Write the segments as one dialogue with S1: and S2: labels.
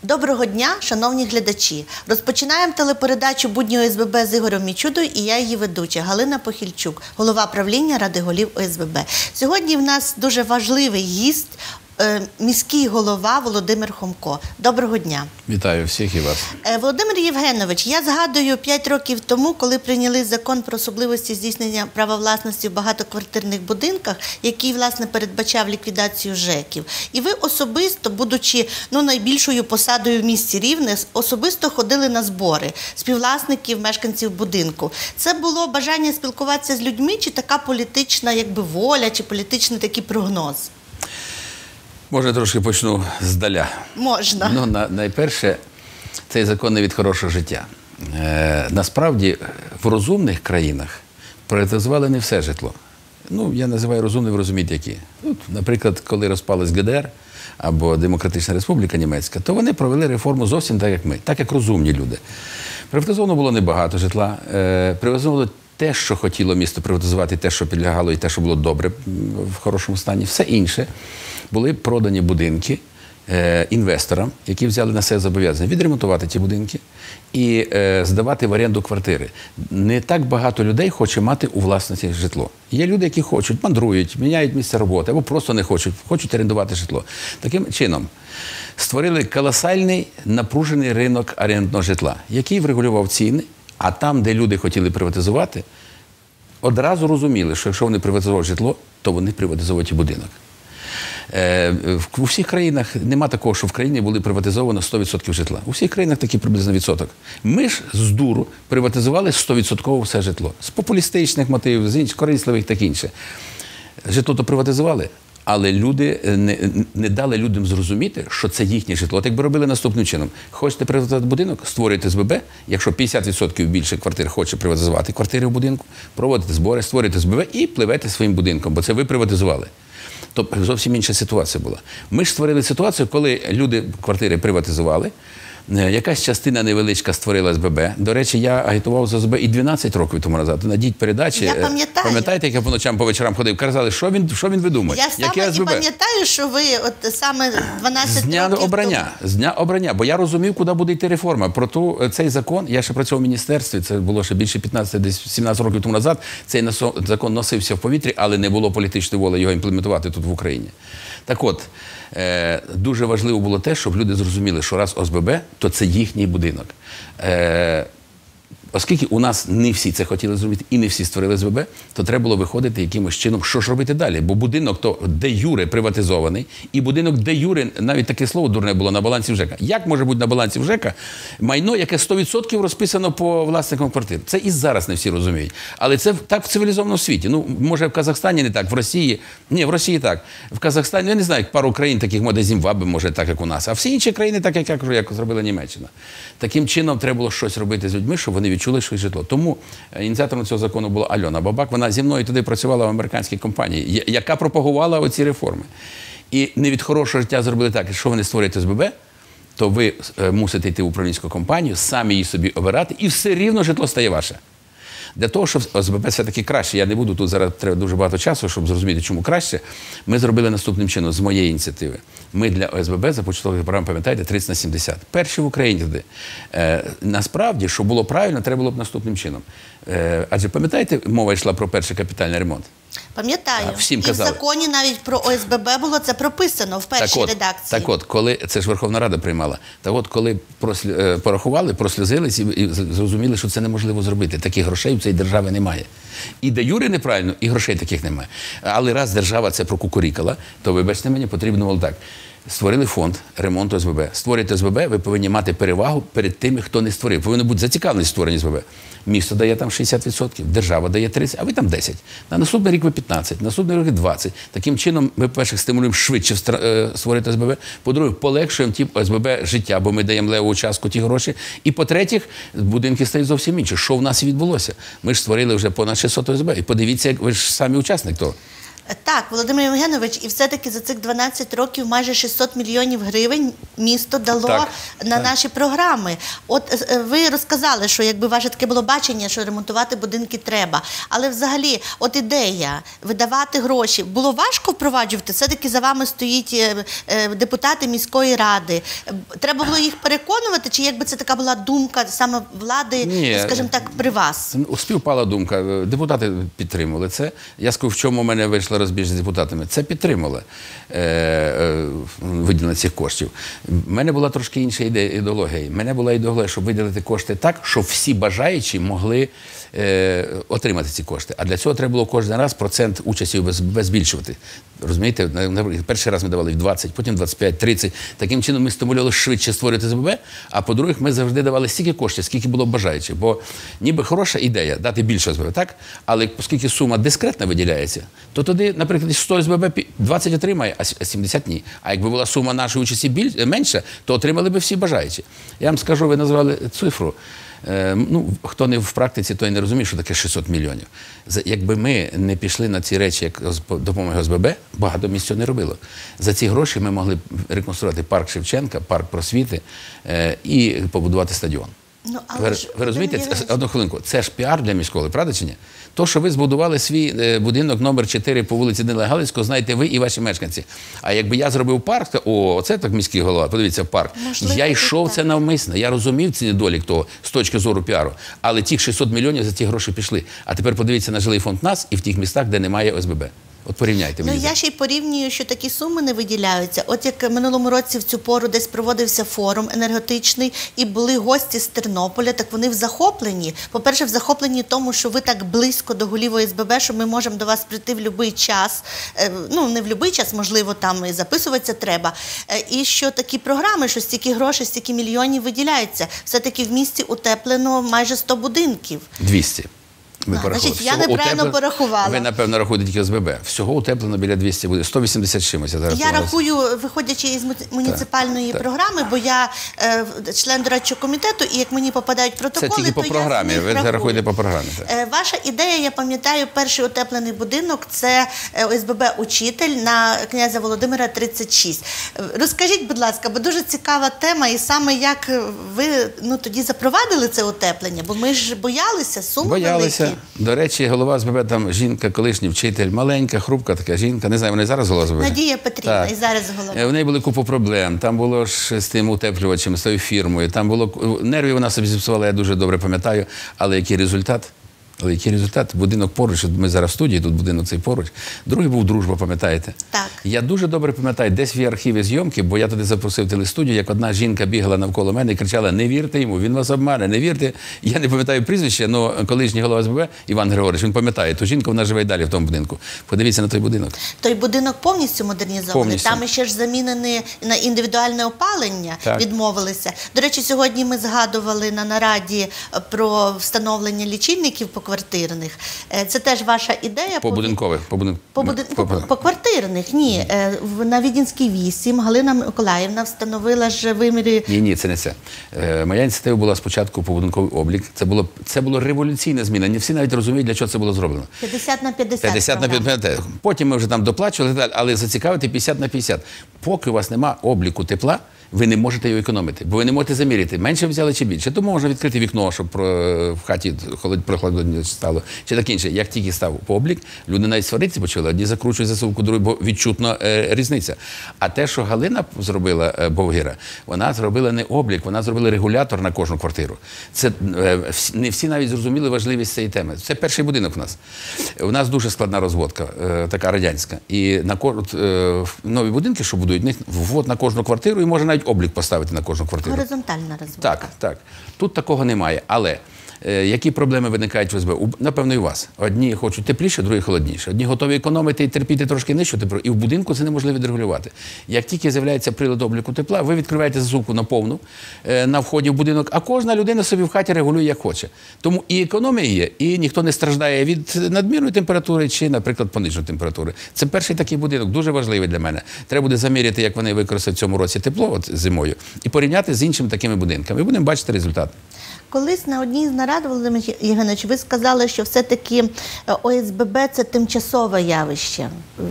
S1: Доброго дня, шановні глядачі! Розпочинаємо телепередачу «Будні ОСББ» з Ігорем Мічудою і я її ведуча Галина Похильчук, голова правління Ради голів ОСББ. Сьогодні в нас дуже важливий гість – міський голова Володимир Хомко. Доброго дня!
S2: Вітаю всіх і вас.
S1: Володимир Євгенович, я згадую 5 років тому, коли прийняли закон про особливості здійснення права власності в багатоквартирних будинках, який, власне, передбачав ліквідацію ЖЕКів. І ви особисто, будучи найбільшою посадою в місті Рівне, особисто ходили на збори співвласників, мешканців будинку. Це було бажання спілкуватися з людьми, чи така політична воля, чи політичний такий прогноз?
S2: Можна трошки почну здаля.
S1: Можна.
S2: Найперше, цей закон не від хорошого життя. Насправді, в розумних країнах приватизували не все житло. Я називаю розумним, ви розумієте, які. Наприклад, коли розпалась ГДР або Демократична Республіка Німецька, то вони провели реформу зовсім так, як ми, так, як розумні люди. Приватизовано було небагато житла, приватизовано те, що хотіло місто приватизувати, те, що підлягало, і те, що було добре в хорошому стані. Все інше були продані будинки інвесторам, які взяли на себе зобов'язання відремонтувати ті будинки і здавати в оренду квартири. Не так багато людей хоче мати у власності житло. Є люди, які хочуть, мандрують, міняють місце роботи або просто не хочуть орендувати житло. Таким чином, створили колосальний напружений ринок орендного житла, який врегулював ціни, а там, де люди хотіли приватизувати, одразу розуміли, що якщо вони приватизують житло, то вони приватизують і будинок. У всіх країнах нема такого, що в країні були приватизовано 100% житла. У всіх країнах такий приблизно відсоток. Ми ж з дуру приватизували 100% все житло. З популістичних мотивів, з інших, корисливих та інше. Житло то приватизували, але люди не дали людям зрозуміти, що це їхнє житло. От якби робили наступним чином. Хочете приватизувати будинок, створюєте СББ, якщо 50% більше квартир хоче приватизувати квартири в будинку, проводите збори, створюєте СББ і пливете своїм будинком, бо це ви приватизували. Тобто зовсім інша ситуація була. Ми ж створили ситуацію, коли люди квартири приватизували, якась частина невеличка створила СББ. До речі, я агітував за СББ і 12 років тому назад. Надіть передачі.
S1: Я пам'ятаю.
S2: Пам'ятаєте, як я по ночам, по вечорам ходив? Казали, що він видумає?
S1: Я саме і пам'ятаю, що ви саме 12 років
S2: З дня обрання. Бо я розумів, куди буде йти реформа. Про цей закон, я ще працював в міністерстві, це було ще більше 15, десь 17 років тому назад. Цей закон носився в повітрі, але не було політичної волі його імплементувати тут в Україні. Так от, дуже важливо було те, щоб люди зрозуміли, що раз ОСББ, то це їхній будинок. Оскільки у нас не всі це хотіли зробити і не всі створили СББ, то треба було виходити якимось чином, що ж робити далі. Бо будинок то де-юре приватизований, і будинок де-юре, навіть таке слово дурне було, на балансі ЖЕКа. Як може бути на балансі ЖЕКа майно, яке 100% розписано по власникам квартир? Це і зараз не всі розуміють. Але це так в цивілізованому світі. Може в Казахстані не так, в Росії, ні, в Росії так. В Казахстані, я не знаю, пару країн таких, може Зімбабве, може так, як у нас. А всі інші країни так, як зробила Німеччина. Таким чином треба було щось робити з людьми, щоб вони відчули своє житло. Тому ініціатором цього закону була Альона Бабак. Вона зі мною туди працювала в американській компанії, яка пропагувала оці реформи. І не від хорошого життя зробили так, що вони створюють СББ, то ви мусите йти в управлінську компанію, самі її собі обирати, і все рівно житло стає ваше. Для того, щоб ОСББ все-таки краще, я не буду, тут зараз треба дуже багато часу, щоб зрозуміти, чому краще, ми зробили наступним чином, з моєї ініціативи. Ми для ОСББ започаткували програму, пам'ятаєте, 30/70. Перші в Україні туди. Насправді, щоб було правильно, треба було б наступним чином. Адже пам'ятаєте, мова йшла про перший капітальний ремонт?
S1: Пам'ятаю.
S2: Всім
S1: і
S2: казали.
S1: В законі навіть про ОСББ було це прописано в першій редакції.
S2: Так от, коли, це ж Верховна Рада приймала, так от, коли порахували, прослізились і зрозуміли, що це неможливо зробити. Таких грошей в цій державі немає. І де юре неправильно, і грошей таких немає. Але раз держава це прокукурікала, то, вибачте мені, потрібно було так. Створили фонд ремонту СББ. Створюєте СББ, ви повинні мати перевагу перед тими, хто не створив. Повинно бути зацікавленість в створенні СББ. Місто дає там 60%, держава дає 30%, а ви там 10%. На наступний рік ви 15%, на наступний рік 20%. Таким чином ми, по-перше, стимулюємо швидше створити СББ, по-друге, полегшуємо ті СББ життя, бо ми даємо левову частку ті гроші. І по-третє, будинки стають зовсім інші. Що в нас і відбулося? Ми ж створили вже понад 600 СББ. І подивіться, ви ж самі учасник того.
S1: Так, Володимир Євгенович, і все-таки за цих 12 років майже 600 мільйонів гривень місто дало
S2: Так,
S1: на
S2: так.
S1: наші програми. От ви розказали, що якби ваше таке було бачення, що ремонтувати будинки треба. Але взагалі, от ідея видавати гроші, було важко впроваджувати? Все-таки за вами стоїть депутати міської ради. Треба було їх переконувати, чи якби це така була думка саме влади,
S2: Ні.
S1: скажімо так, при вас?
S2: Співпала думка. Депутати підтримували це. Я скажу, в чому в мене вийшла розбіжність з депутатами. Це підтримали виділення цих коштів. У мене була трошки інша ідеологія. У мене була ідеологія, щоб виділити кошти так, щоб всі бажаючі могли отримати ці кошти. А для цього треба було кожен раз процент участі збільшувати. Розумієте? Перший раз ми давали в 20, потім 25, 30. Таким чином ми стимулювали швидше створювати СББ, а по-друге, ми завжди давали стільки коштів, скільки було бажаючих. Бо ніби хороша ідея дати більше СББ, так? Але оскільки сума дискретно виділяється, то тоді, наприклад, 100 СББ 20 отримає, а 70 ні. А якби була сума нашої участі менша, то отримали б всі бажаючі. Я вам скажу, ви назвали цифру. Хто не в практиці, той не розуміє, що таке 600 мільйонів. Якби ми не пішли на ці речі, як допомога ОСББ, багато місць цього не робило. За ці гроші ми могли б реконструювати парк Шевченка, парк Просвіти і побудувати стадіон. Ви розумієте, одну хвилинку, це ж піар для міської, правда чи ні? То, що ви збудували свій будинок номер 4 по вулиці Данила Галицького, знаєте ви і ваші мешканці. А якби я зробив парк, то, оце так міський голова, подивіться, парк.
S1: Можливо,
S2: я йшов це навмисно, я розумів цей недолік того з точки зору піару. Але тих 600 мільйонів за ті гроші пішли. А тепер подивіться на жилий фонд НАС і в тих містах, де немає ОСББ. От порівняйте мені.
S1: Я ще й порівнюю, що такі суми не виділяються. От як минулому році в цю пору десь проводився форум енергетичний, і були гості з Тернополя, так вони в захопленні. По-перше, в захопленні тому, що ви так близько до голів ОСББ, що ми можемо до вас прийти в будь-який час. Ну, не в будь-який час, можливо, там і записуватися треба. І що такі програми, що стільки грошей, стільки мільйонів виділяються. Все-таки в місті утеплено майже 100 будинків.
S2: 200.
S1: Значить, я неправильно порахувала.
S2: Ви, напевно, рахуєте тільки ОСББ. Всього утеплено біля 200 буде. 180 чимось.
S1: Я рахую, виходячи із муніципальної програми, бо я член дорадчого комітету, і як мені попадають протоколи,
S2: це тільки по програмі. Ви це рахуєте по програмі. Так.
S1: Ваша ідея, я пам'ятаю, перший утеплений будинок – це ОСББ «Учитель» на князя Володимира, 36. Розкажіть, будь ласка, бо дуже цікава тема, і саме як ви тоді запровадили це утеплення, бо ми ж боялися, суми великі.
S2: До речі, голова ОСББ, там жінка, колишній вчитель, маленька, хрупка така жінка, не знаю, вона і зараз голова ОСББ?
S1: Надія Петрівна, і зараз голова.
S2: В неї були купу проблем, там було ж з тим утеплювачем, з тою фірмою, там було, нервів вона собі зіпсувала, я дуже добре пам'ятаю, але який результат? Але який результат? Будинок поруч, ми зараз в студії, тут будинок цей поруч. Другий був «Дружба», пам'ятаєте?
S1: Так.
S2: Я дуже добре пам'ятаю, десь в її архіві зйомки, бо я туди запросив телестудію, як одна жінка бігала навколо мене і кричала: «Не вірте йому, він вас обмане, не вірте». Я не пам'ятаю прізвище, але колишній голова ОСББ Іван Григорович, він пам'ятає, ту жінку, вона живе й далі в тому будинку. Подивіться на той будинок.
S1: Той будинок повністю модернізований?
S2: Повністю.
S1: Там ще ж замінені на індивідуальне опалення,
S2: так.
S1: Відмовилися. До речі, сьогодні ми згадували на нараді про встановлення лічильників поквартирних. Це теж ваша ідея?
S2: Побудинкових.
S1: Поквартирних, ні. На Відінській 8 Галина Миколаївна встановила ж виміри...
S2: Ні, це не це. Моя ініціатива була спочатку побудинковий облік. Це було революційна зміна. Не всі навіть розуміють, для чого це було зроблено.
S1: 50 на 50.
S2: 50 на 50. Потім ми вже там доплачували, але зацікавити 50 на 50. Поки у вас нема обліку тепла, ви не можете його економити, бо ви не можете заміряти, менше взяли чи більше. Тому можна відкрити вікно, щоб в хаті прохладно стало, чи так інше. Як тільки став по облік, люди навіть сваритися почали, одні закручують засувку, другі, бо відчутна різниця. А те, що Галина зробила, Бовгіра, вона зробила не облік, вона зробила регулятор на кожну квартиру. Це не всі навіть зрозуміли важливість цієї теми. Це перший будинок у нас. У нас дуже складна розводка, така радянська. І нові будинки, що будують, в них ввод на кожну квартиру, і можна навіть облік поставити на кожну квартиру.
S1: Горизонтальна розводка.
S2: Так. Тут такого немає. Але які проблеми виникають в ОСББ? Напевно, і у вас. Одні хочуть тепліше, другі холодніше. Одні готові економити і терпіти трошки нижче тепло. І в будинку це неможливо відрегулювати. Як тільки з'являється прилад обліку тепла, ви відкриваєте засувку на повну на вході в будинок, а кожна людина собі в хаті регулює, як хоче. Тому і економія є, і ніхто не страждає від надмірної температури чи, наприклад, пониженої температури. Це перший такий будинок, дуже важливий для мене. Треба буде заміряти, як вони використають в цьому році тепло зимою, і порівняти з іншими такими будинками. І будемо бачити результат.
S1: Колись на одній з нарад, Володимир Євгенович, ви сказали, що все-таки ОСББ – це тимчасове явище.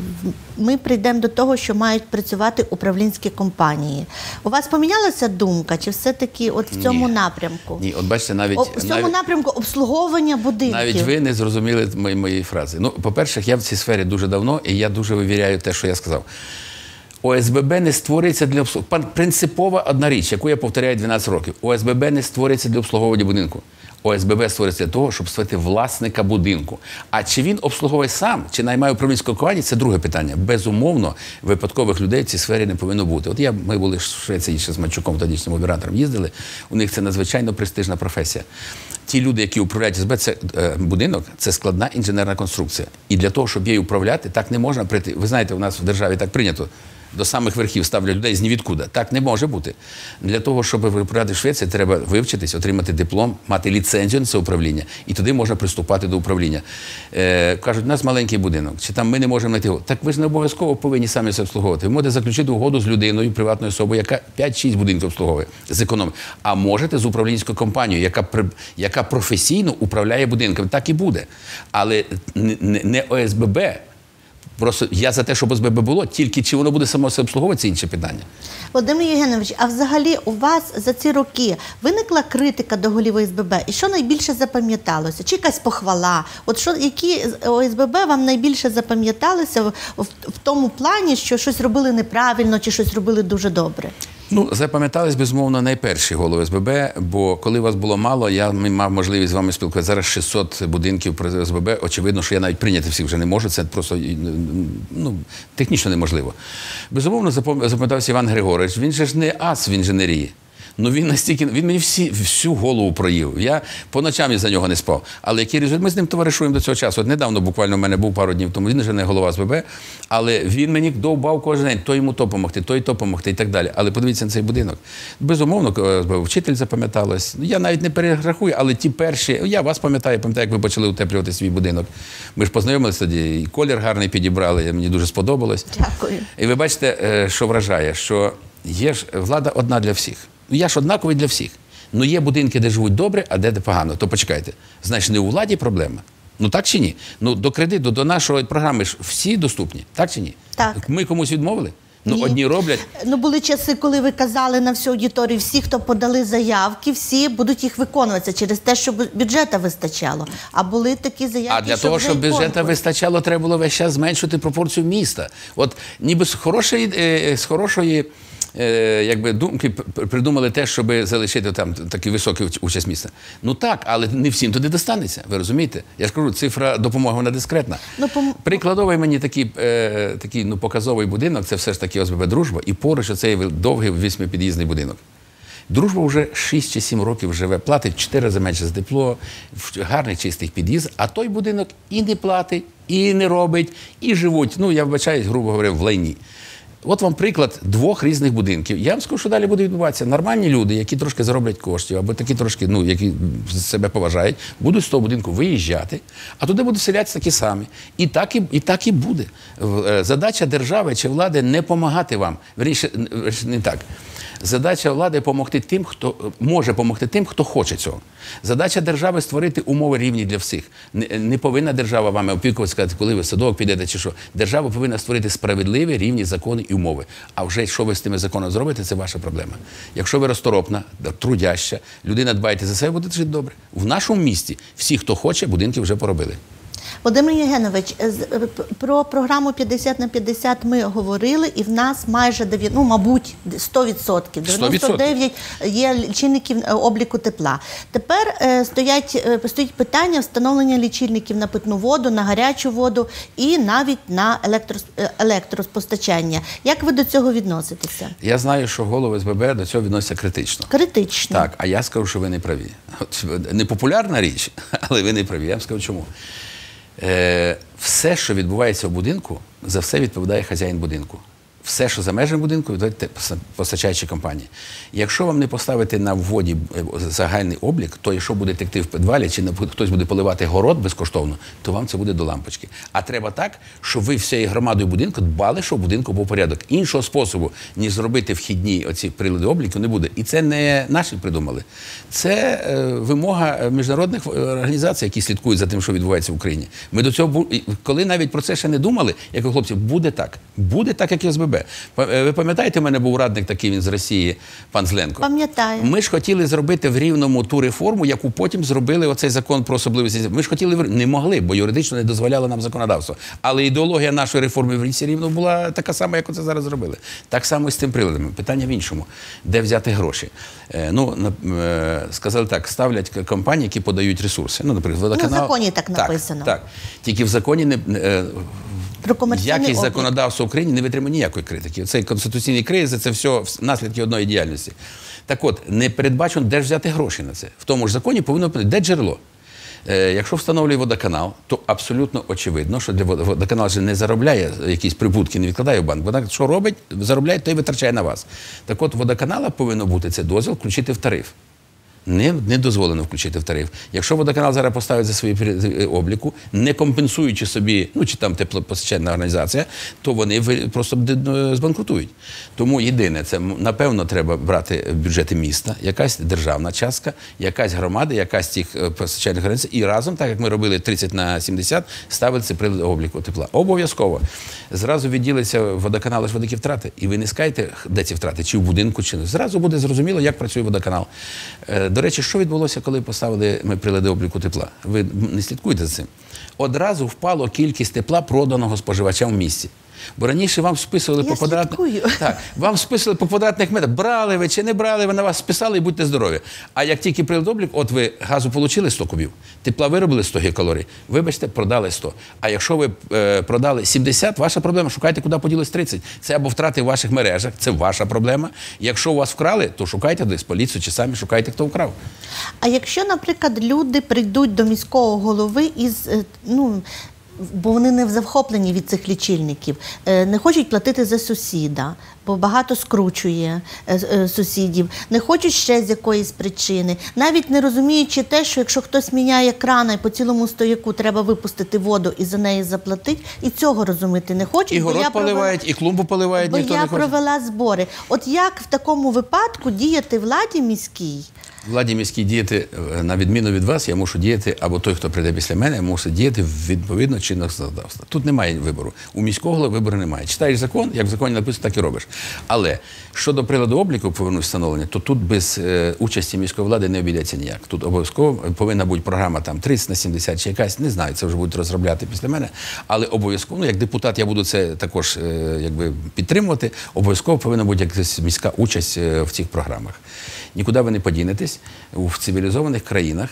S1: Ми прийдемо до того, що мають працювати управлінські компанії. У вас помінялася думка, чи все-таки от в цьому напрямку?
S2: Ні, от бачите, навіть...
S1: В цьому напрямку обслуговування будинків.
S2: Навіть ви не зрозуміли мої фрази. Ну, по-перше, я в цій сфері дуже давно, і я дуже вивіряю те, що я сказав. ОСББ не створюється для обслуговування. Принципова одна річ, яку я повторяю 12 років. ОСББ не створюється для обслуговування будинку. ОСББ створюється для того, щоб створити власника будинку. А чи він обслуговує сам, чи наймає управлінську компанію, це друге питання. Безумовно, випадкових людей в цій сфері не повинно бути. От ми були в Швеції ще з Матчуком, тодішнім оператором, їздили. У них це надзвичайно престижна професія. Ті люди, які управляють ОСББ, це будинок, це складна інженерна конструкція. І для того, щоб її управляти, так не можна прийти. Ви знаєте, у нас в державі так прийнято. До самих верхів ставлять людей з нівідкуди. Так не може бути. Для того, щоб управляти в Швеції, треба вивчитись, отримати диплом, мати ліцензію на це управління. І тоді можна приступати до управління. Кажуть, у нас маленький будинок, чи там ми не можемо знайти його. Так ви ж не обов'язково повинні самі це обслуговувати. Ви можете заключити угоду з людиною, приватною особою, яка 5-6 будинків обслуговує, зекономить. А можете з управлінською компанією, яка професійно управляє будинками. Так і буде. Але не ОСББ. Просто я за те, щоб ОСББ було, тільки чи воно буде само себе обслуговувати, це інше питання.
S1: Володимир Євгенович, а взагалі у вас за ці роки виникла критика до голів ОСББ? І що найбільше запам'яталося? Чи якась похвала? От які ОСББ вам найбільше запам'яталися в тому плані, що щось робили неправильно, чи щось робили дуже добре?
S2: Ну, запам'ятались, безумовно, найперші голови ОСББ, бо коли вас було мало, я мав можливість з вами спілкуватися. Зараз 600 будинків при ОСББ. Очевидно, що я навіть прийняти всіх вже не можу. Це просто технічно неможливо. Безумовно, запам'ятався Іван Григорович. Він же ж не ас в інженерії. Ну, він мені всю голову проїв. Я по ночам із-за нього не спав. Але який результат? Ми з ним товаришуємо до цього часу. От недавно, буквально, в мене був пару днів тому, він вже не голова ОСББ, але він мені довбав кожен день, то йому то помогти, то й то помогти і так далі. Але подивіться на цей будинок. Безумовно, вчитель запам'яталась. Я навіть не перерахую, але ті перші, я вас пам'ятаю, як ви почали утеплювати свій будинок. Ми ж познайомилися тоді, і колір гарний підібрали, мені дуже сподобалось.
S1: Дякую.
S2: І ви бачите, що вражає, що є ж влада одна для всіх. Я ж однаковий для всіх. Ну є будинки, де живуть добре, а де погано. То почекайте, значить не у владі проблема? Ну так чи ні? Ну до кредиту, до нашої програми ж всі доступні, так чи ні?
S1: Так.
S2: Ми комусь відмовили? Ну,
S1: ні.
S2: Одні роблять.
S1: Ну, були часи, коли ви казали на всю аудиторію, всі, хто подали заявки, всі будуть їх виконуватися через те, щоб бюджету вистачало. А були такі заявки,
S2: А для того, щоб бюджету вистачало, треба було весь час зменшити пропорцію міста. От ніби з хорошої думки придумали те, щоб залишити там такий високий участь міста. Ну так, але не всім туди достанеться, ви розумієте? Я ж кажу, цифра допомоги, вона дискретна. Прикладовий мені такий показовий будинок, це все ж таки ОСББ «Дружба», і поруч оцей довгий 8-під'їзний будинок. «Дружба» вже 6 чи 7 років живе, платить 4 рази менше за тепло, гарний чистий під'їзд, а той будинок і не платить, і не робить, і живуть, я вибачаюсь, грубо говоря, в лайні. От вам приклад 2 різних будинків. Я вам скажу, що далі буде відбуватися. Нормальні люди, які трошки зароблять коштів, або такі трошки, які себе поважають, будуть з того будинку виїжджати, а туди будуть селятися такі самі. І так і буде. Задача держави чи влади не допомагати вам. Вірніше, не так. Задача влади може допомогти тим, хто хоче цього. Задача держави – створити умови рівні для всіх. Не повинна держава вами опікуватися, сказати, коли ви в садок підете чи що. Держава повинна створити справедливі, рівні закони і умови. А вже що ви з тими законами зробите – це ваша проблема. Якщо ви розторопна, трудяща, людина дбаєте за себе, будете жити добре. В нашому місті всі, хто хоче, будинки вже поробили.
S1: Володимир Євгенович, про програму 50/50 ми говорили, і в нас майже 100%, 99% є лічильників обліку тепла. Тепер стоїть питання встановлення лічильників на питну воду, на гарячу воду і навіть на електроспостачання. Як ви до цього відноситеся?
S2: Я знаю, що голови ОСББ до цього відносяться критично.
S1: Критично?
S2: Так, а я скажу, що ви не праві. Непопулярна річ, але ви не праві. Я вам скажу, чому. Все, що відбувається в будинку, за все відповідає хазяїн будинку. Все, що за межами будинку, віддають постачаючі компанії. Якщо вам не поставити на вводі загальний облік, то якщо буде текти в підвалі, чи хтось буде поливати город безкоштовно, то вам це буде до лампочки. А треба так, щоб ви всією громадою будинку дбали, щоб у будинку був порядок. Іншого способу, ніж зробити вхідні оці прилади обліку, не буде. І це не наші придумали. Це вимога міжнародних організацій, які слідкують за тим, що відбувається в Україні. Ми до цього, коли навіть про це ще не думали, як у хлопців, буде так. Буде так, як і ОСББ. Ви пам'ятаєте, у мене був радник такий, він з Росії, пан Зленко?
S1: Пам'ятаю.
S2: Ми ж хотіли зробити в Рівному ту реформу, яку потім зробили оцей закон про особливості. Ми ж хотіли, не могли, бо юридично не дозволяло нам законодавство. Але ідеологія нашої реформи в місті Рівно була така сама, як оце зараз зробили. Так само і з тим приладом. Питання в іншому. Де взяти гроші? Сказали так, ставлять компанії, які подають ресурси. Наприклад, водоканал.
S1: В законі так написано.
S2: Так. Тільки в законі якість законодавства в Україні не витримує ніякої критики. Цей конституційний кризис – це все наслідки одної діяльності. Так от, не передбачено, де ж взяти гроші на це. В тому ж законі повинно бути, де джерело. Якщо встановлює водоканал, то абсолютно очевидно, що водоканал же не заробляє якісь прибутки, не відкладає в банк. Водоканал що робить, заробляє, то й витрачає на вас. Так от, водоканала повинно бути цей дозвіл включити в тариф. Не дозволено включити в тариф. Якщо водоканал зараз поставить за свої обліку, не компенсуючи собі, чи там теплопостачальна організація, то вони просто збанкрутують. Тому єдине, це, напевно, треба брати бюджети міста, якась державна частка, якась громада, якась цих постачальних організацій, і разом, так як ми робили 30/70, ставили це прилад обліку тепла. Обов'язково. Зразу відділиться водоканали ж великі втрати, і ви не скажете, де ці втрати, чи в будинку, чи не. Зразу буде зрозуміло, як працює водоканал. До речі, що відбулося, коли поставили ми прилади обліку тепла? Ви не слідкуєте за цим? Одразу впала кількість тепла, проданого споживачам в місті. Бо раніше вам списували по квадратних... Так, вам списували по квадратних метрах. Брали ви чи не брали, ви на вас списали і будьте здорові. А як тільки прилад обліку, от ви газу отримали 100 кубів, тепла виробили 100 гігакалорій, вибачте, продали 100. А якщо ви продали 70, ваша проблема, шукайте, куди поділось 30. Це або втрати в ваших мережах, це ваша проблема. Якщо у вас вкрали, то шукайте десь поліцію чи самі шукайте, хто вкрав.
S1: А якщо, наприклад, люди прийдуть до міського голови із, бо вони не захоплені від цих лічильників, не хочуть платити за сусіда, бо багато скручує сусідів, не хочуть ще з якоїсь причини, навіть не розуміючи те, що якщо хтось міняє крана і по цілому стояку треба випустити воду і за неї заплатити, і цього розуміти не хочуть.
S2: І город поливають, і клумбу поливають, ніхто не хоче.
S1: Бо я провела збори. От як в такому випадку діяти владі міській?
S2: Владі міській діяти, на відміну від вас, я мушу діяти, або той, хто прийде після мене, мусить діяти відповідно чинного законодавства. Тут немає вибору. У міського голови вибору немає. Читаєш закон, як в законі написано, так і робиш. Але щодо приладу обліку, повернусь встановлення, то тут без участі міської влади не обійдеться ніяк. Тут обов'язково повинна бути програма там 30/70 чи якась, не знаю, це вже будуть розробляти після мене, але обов'язково, як депутат я буду це також підтримувати, обов'язково повинна бути якась міська участь в цих програмах. Нікуди ви не подінетесь. В цивілізованих країнах,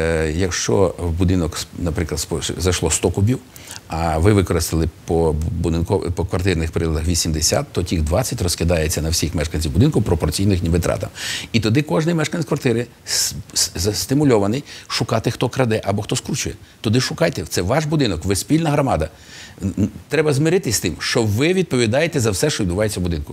S2: якщо в будинок, наприклад, зайшло 100 кубів, а ви використали по квартирних приладах 80, то тих 20 розкидається на всіх мешканців будинку пропорційно їхнім витратам. І тоді кожен мешканець квартири стимульований шукати, хто краде або хто скручує. Тоді шукайте, це ваш будинок, ви спільна громада. Треба змиритись з тим, що ви відповідаєте за все, що відбувається в будинку.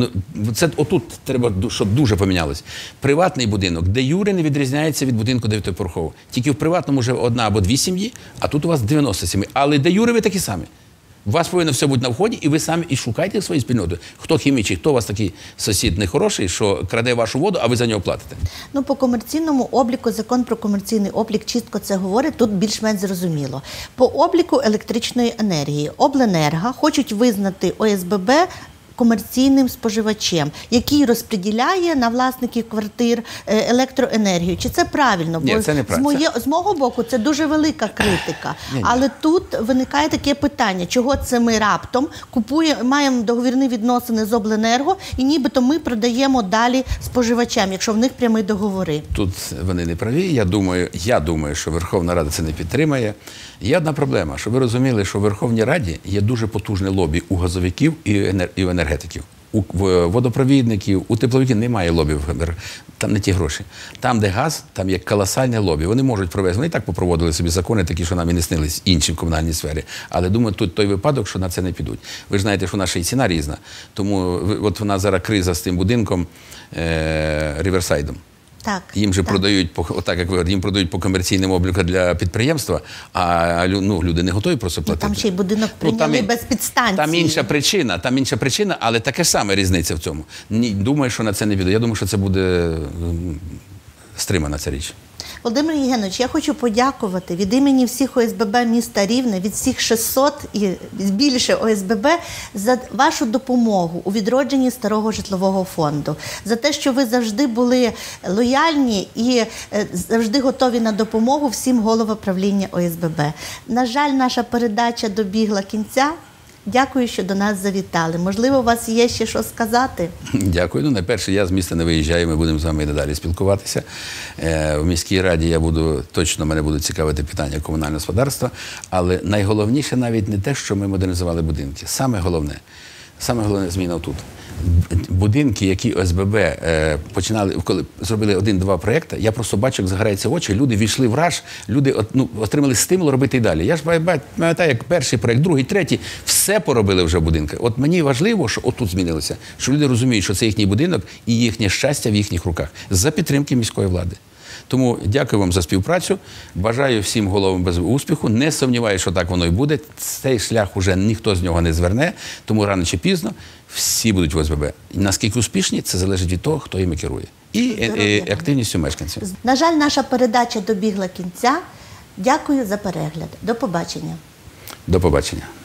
S2: Це отут треба, щоб дуже помінялось. Приватний будинок, де юре не відрізняється від будинку 9-поверхового. Тільки в приватному вже 1 або 2 сім'ї, а тут у вас 90 сім'ї. Але де юре ви такі самі. У вас повинно все бути на вході, і ви самі і шукайте свої спільноти. Хто хімічий, хто у вас такий сусід нехороший, що краде вашу воду, а ви за нього платите.
S1: По комерційному обліку, закон про комерційний облік чітко це говорить, тут більш-менш зрозуміло. По обліку електричної енергії обленерго хочуть визнати ОСББ комерційним споживачем, який розподіляє на власників квартир електроенергію. Чи це правильно?
S2: Ні, це неправильно.
S1: З мого боку, це дуже велика критика. Але тут виникає таке питання, чого це ми раптом маємо договірні відносини з обленерго і нібито ми продаємо далі споживачам, якщо в них прямі договори.
S2: Тут вони не праві. Я думаю, що Верховна Рада це не підтримає. Є одна проблема, щоб ви розуміли, що в Верховній Раді є дуже потужне лобі у газовиків і у енергетиків. у водопровідників, у тепловиків немає лобів. Там не ті гроші. Там, де газ, там є колосальне лобі. Вони можуть провести. Вони і так попроводили собі закони, такі, що нам і не снились інші в комунальній сфері. Але думаю, тут той випадок, що на це не підуть. Ви ж знаєте, що наша і ціна різна. Тому от вона зараз криза з тим будинком Ріверсайдом.
S1: Так,
S2: їм же
S1: так.
S2: продають, отак як ви говорите, їм продають по комерційному обліку для підприємства, а люди не готові просто платити.
S1: Там ще й будинок прийняли без підстанції.
S2: Там інша причина, але таке ж саме різниця в цьому. Думаю, що на це не піде. Я думаю, що це буде стримана ця річ.
S1: Володимир Євгенович, я хочу подякувати від імені всіх ОСББ міста Рівне, від всіх 600 і більше ОСББ за вашу допомогу у відродженні старого житлового фонду, за те, що ви завжди були лояльні і завжди готові на допомогу всім головам правління ОСББ. На жаль, наша передача добігла кінця. Дякую, що до нас завітали. Можливо, у вас є ще що сказати?
S2: Дякую. Ну, найперше, я з міста не виїжджаю, ми будемо з вами і надалі спілкуватися. В міській раді мене будуть цікавити питання комунального господарства, але найголовніше навіть не те, що ми модернізували будинки. Саме головне зміна тут. Будинки, які ОСББ починали, коли зробили 1-2 проєкти, я просто бачу, як загораються очі, люди війшли в раж, люди отримали стимул робити і далі. Я ж пам'ятаю, як перший проєкт, другий, третій, все поробили вже в будинках. От мені важливо, що отут змінилося, що люди розуміють, що це їхній будинок і їхнє щастя в їхніх руках, за підтримки міської влади. Тому дякую вам за співпрацю, бажаю всім головам без успіху, не сумніваюся, що так воно і буде, цей шлях уже ніхто з нього не зверне, тому рано чи пізно всі будуть в ОСББ. Наскільки успішні, це залежить від того, хто їми керує. І активністю мешканців.
S1: На жаль, наша передача добігла кінця. Дякую за перегляд. До побачення.
S2: До побачення.